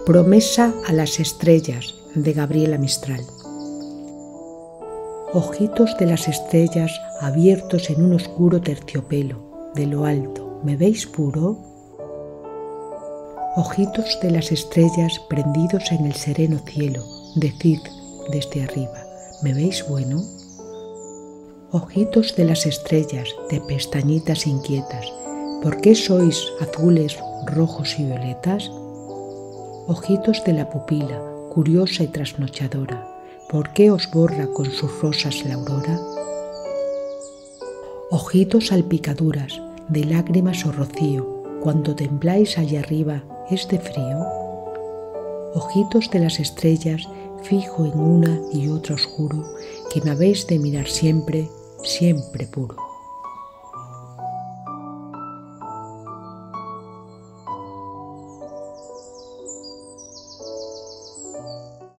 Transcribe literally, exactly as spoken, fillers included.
Promesa a las estrellas, de Gabriela Mistral. Ojitos de las estrellas abiertos en un oscuro terciopelo, de lo alto, ¿me veis puro? Ojitos de las estrellas prendidos en el sereno cielo, decid desde arriba, ¿me veis bueno? Ojitos de las estrellas de pestañitas inquietas, ¿por qué sois azules, rojos y violetas? Ojitos de la pupila, curiosa y trasnochadora, ¿por qué os borra con sus rosas la aurora? Ojitos salpicaduras, de lágrimas o rocío, cuando tembláis allá arriba, ¿es de frío? Ojitos de las estrellas, fijo en una y otra os juro, que me habéis de mirar siempre, siempre puro.